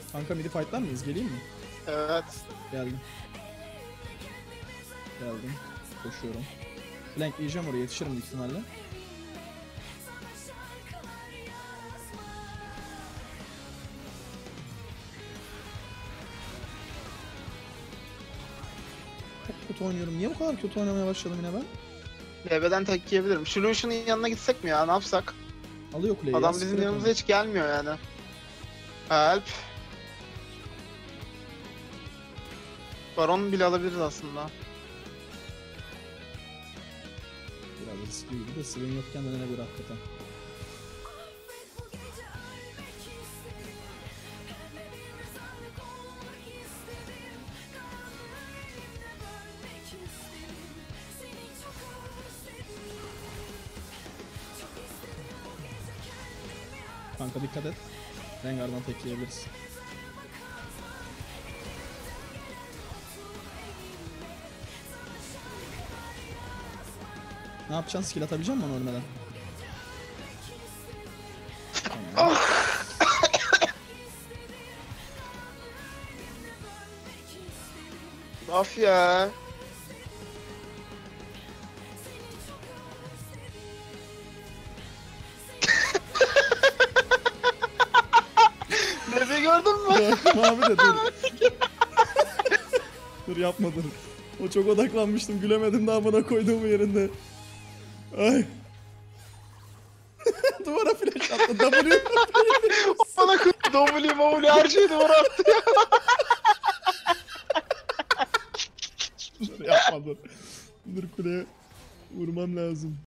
Kanka midi fightlar mıyız? Geleyim mi? Evet. Geldim. Geldim. Koşuyorum. Flankleyeceğim oraya, yetişirim büyük ihtimalle. Çok kötü oynuyorum. Niye bu kadar kötü oynamaya başladım yine ben? Leve'den tek yiyebilirim. Şu Lucian'ın yanına gitsek mi ya? Ne yapsak? Alıyor kuleyi. Adam ya, bizim siktir et yanımıza onu. hiç gelmiyor yani. Help. Baron bile alabiliriz aslında. Biraz riskliydi de Swain yokken denenebilir hakikaten. Kanka dikkat et. Rengar'dan tek yiyebiliriz. Ne yapacaksın? Skill atabilecek misin bana ölmeden? Tamam. Of ya. Leve'yi gördün mü? Bıraktım abi de dur. Dur yapma dur. O çok odaklanmıştım, gülemedim daha bana koyduğum yerinde. Ay. Duvara flash attı. W. Bana W her şeyi duvara attı ya. Dur yapma dur. Dur kuleye vurmam lazım.